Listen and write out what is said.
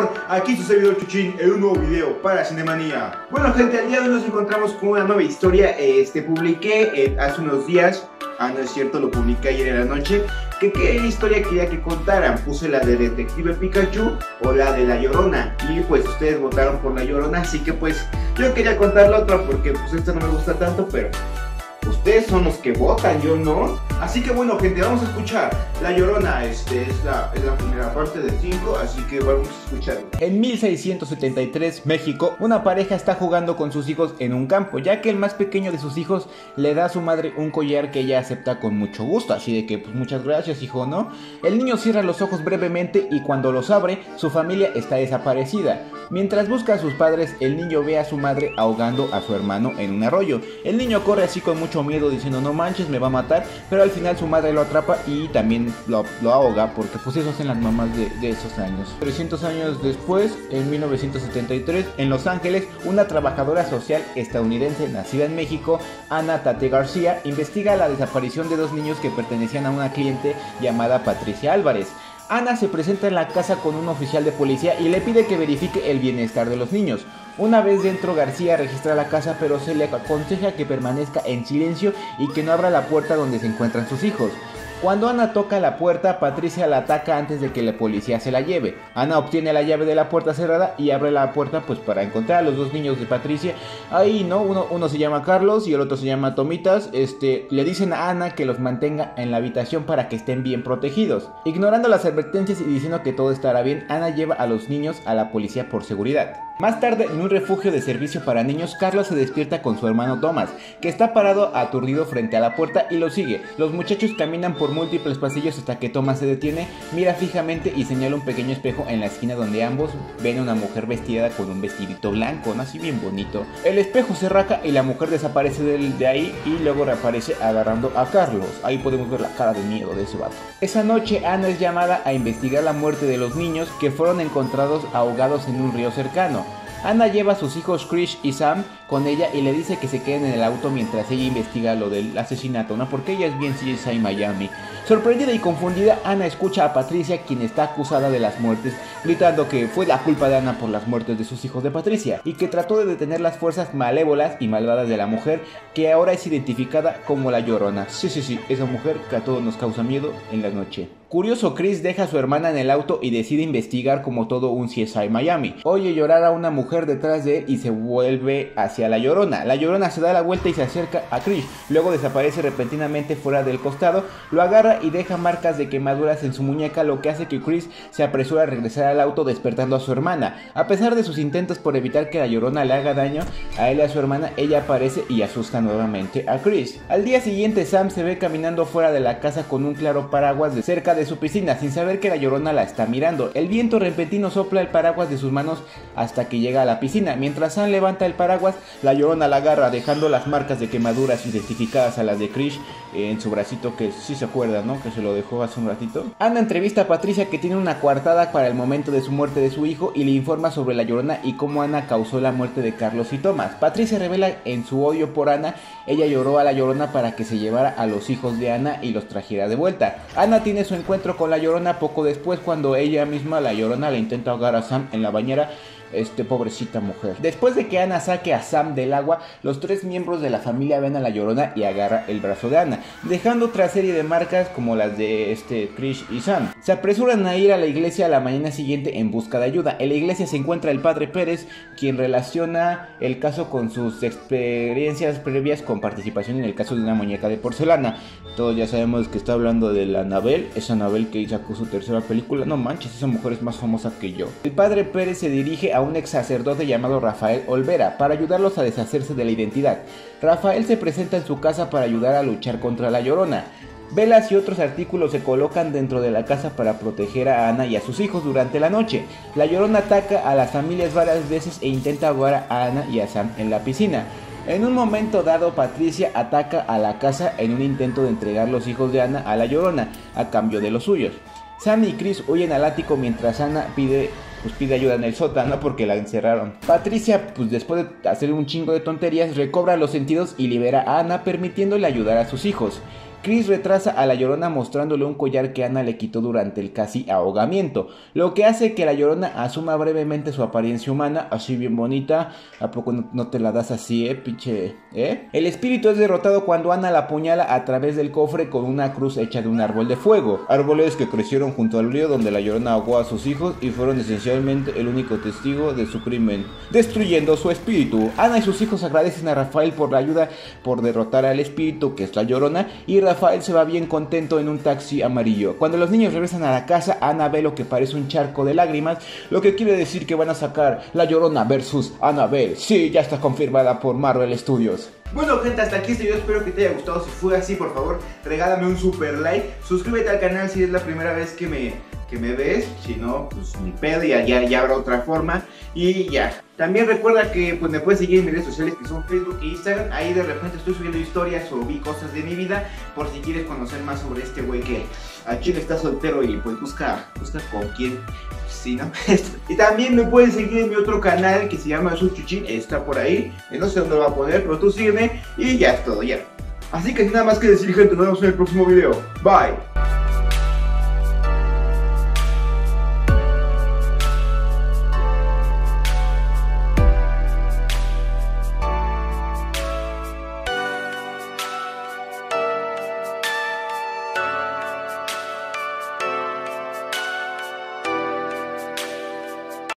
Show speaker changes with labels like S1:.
S1: amor, aquí su servidor Chuchín en un nuevo video para Cinemanía. Bueno gente, al día de hoy nos encontramos con una nueva historia. Publiqué hace unos días, no es cierto, lo publiqué ayer en la noche, que qué historia quería que contaran. Puse la de Detective Pikachu o la de La Llorona, y pues ustedes votaron por La Llorona, así que pues yo quería contar la otra porque pues esta no me gusta tanto, pero ustedes son los que votan, yo no. Así que bueno gente, vamos a escuchar La Llorona. Es la primera parte de 5, así que vamos a escucharlo.
S2: En 1673, México, una pareja está jugando con sus hijos en un campo, ya que el más pequeño de sus hijos le da a su madre un collar que ella acepta con mucho gusto, así de que pues muchas gracias hijo, ¿no? El niño cierra los ojos brevemente y cuando los abre, su familia está desaparecida. Mientras busca a sus padres, el niño ve a su madre ahogando a su hermano en un arroyo. El niño corre así con mucho miedo diciendo no manches, me va a matar, pero al final su madre lo atrapa y también lo ahoga, porque pues eso hacen las mamás de esos años. 300 años después, en 1973, en Los Ángeles, una trabajadora social estadounidense nacida en México, Ana Tate García, investiga la desaparición de dos niños que pertenecían a una cliente llamada Patricia Álvarez. Ana se presenta en la casa con un oficial de policía y le pide que verifique el bienestar de los niños. Una vez dentro, García registra la casa, pero se le aconseja que permanezca en silencio y que no abra la puerta donde se encuentran sus hijos. Cuando Ana toca la puerta, Patricia la ataca antes de que la policía se la lleve. Ana obtiene la llave de la puerta cerrada y abre la puerta pues para encontrar a los dos niños de Patricia. Ahí no, uno se llama Carlos y el otro se llama Tomitas. Le dicen a Ana que los mantenga en la habitación para que estén bien protegidos. Ignorando las advertencias y diciendo que todo estará bien, Ana lleva a los niños a la policía por seguridad. Más tarde, en un refugio de servicio para niños, Carlos se despierta con su hermano Thomas, que está parado aturdido frente a la puerta y lo sigue. Los muchachos caminan por múltiples pasillos hasta que Thomas se detiene, mira fijamente y señala un pequeño espejo en la esquina donde ambos ven a una mujer vestida con un vestidito blanco, ¿no? Así bien bonito. El espejo se raja y la mujer desaparece de ahí y luego reaparece agarrando a Carlos. Ahí podemos ver la cara de miedo de ese vato. Esa noche, Ana es llamada a investigar la muerte de los niños que fueron encontrados ahogados en un río cercano. Ana lleva a sus hijos Krish y Sam con ella y le dice que se queden en el auto mientras ella investiga lo del asesinato, ¿no? Porque ella es bien CSI Miami. Sorprendida y confundida, Ana escucha a Patricia, quien está acusada de las muertes, gritando que fue la culpa de Ana por las muertes de sus hijos de Patricia y que trató de detener las fuerzas malévolas y malvadas de la mujer, que ahora es identificada como La Llorona. Sí, esa mujer que a todos nos causa miedo en la noche. Curioso, Chris deja a su hermana en el auto y decide investigar como todo un CSI Miami. Oye llorar a una mujer detrás de él y se vuelve hacia La Llorona. La Llorona se da la vuelta y se acerca a Chris. Luego desaparece repentinamente fuera del costado, lo agarra y deja marcas de quemaduras en su muñeca, lo que hace que Chris se apresura a regresar al auto despertando a su hermana. A pesar de sus intentos por evitar que La Llorona le haga daño a él y a su hermana, ella aparece y asusta nuevamente a Chris. Al día siguiente, Sam se ve caminando fuera de la casa con un claro paraguas de cerca de su piscina, sin saber que La Llorona la está mirando. El viento repentino sopla el paraguas de sus manos hasta que llega a la piscina. Mientras Sam levanta el paraguas, La Llorona la agarra, dejando las marcas de quemaduras identificadas a las de Krish en su bracito, que sí se acuerda, ¿no? Que se lo dejó hace un ratito. Ana entrevista a Patricia, que tiene una coartada para el momento de su muerte de su hijo, y le informa sobre La Llorona y cómo Ana causó la muerte de Carlos y Thomas. Patricia revela en su odio por Ana, ella lloró a La Llorona para que se llevara a los hijos de Ana y los trajera de vuelta. Ana tiene su encuentro con La Llorona poco después, cuando ella misma, La Llorona, le intenta ahogar a Sam en la bañera. Pobrecita mujer. Después de que Ana saque a Sam del agua, los tres miembros de la familia ven a La Llorona y agarra el brazo de Ana, dejando otra serie de marcas como las de Krish y Sam. Se apresuran a ir a la iglesia a la mañana siguiente en busca de ayuda. En la iglesia se encuentra el padre Pérez, quien relaciona el caso con sus experiencias previas con participación en el caso de una muñeca de porcelana. Todos ya sabemos que está hablando de la Anabel, esa Anabel que sacó su tercera película. No manches, esa mujer es más famosa que yo. El padre Pérez se dirige a un ex sacerdote llamado Rafael Olvera para ayudarlos a deshacerse de la identidad. Rafael se presenta en su casa para ayudar a luchar contra La Llorona. Velas y otros artículos se colocan dentro de la casa para proteger a Ana y a sus hijos durante la noche. La Llorona ataca a las familias varias veces e intenta ahogar a Ana y a Sam en la piscina. En un momento dado, Patricia ataca a la casa en un intento de entregar los hijos de Ana a La Llorona a cambio de los suyos. Sam y Chris huyen al ático mientras Ana pide ayuda en el sótano porque la encerraron. Patricia, después de hacer un chingo de tonterías, recobra los sentidos y libera a Ana, permitiéndole ayudar a sus hijos. Chris retrasa a la Llorona mostrándole un collar que Ana le quitó durante el casi ahogamiento, lo que hace que la Llorona asuma brevemente su apariencia humana, así bien bonita. ¿A poco no te la das así, pinche? El espíritu es derrotado cuando Ana la apuñala a través del cofre con una cruz hecha de un árbol de fuego. Árboles que crecieron junto al río donde la Llorona ahogó a sus hijos y fueron esencialmente el único testigo de su crimen, destruyendo su espíritu. Ana y sus hijos agradecen a Rafael por la ayuda por derrotar al espíritu, que es la Llorona, y Rafael se va bien contento en un taxi amarillo. Cuando los niños regresan a la casa, Ana ve lo que parece un charco de lágrimas, lo que quiere decir que van a sacar La Llorona versus Annabelle. Sí, ya está confirmada por Marvel Studios.
S1: Bueno, gente, hasta aquí este video, espero que te haya gustado. Si fue así, por favor, regálame un super like. Suscríbete al canal si es la primera vez que me ves. Si no, pues ni pedo, ya habrá otra forma. Y ya. También recuerda que pues, me puedes seguir en mis redes sociales, que son Facebook e Instagram. Ahí de repente estoy subiendo historias o vi cosas de mi vida, por si quieres conocer más sobre este güey que a Chile está soltero y pues busca con quién. Sí, ¿no? Y también me puedes seguir en mi otro canal que se llama Chuchín, está por ahí. No sé dónde lo va a poner, pero tú sígueme y ya es todo, ya. Así que sin nada más que decir, gente, nos vemos en el próximo video. Bye.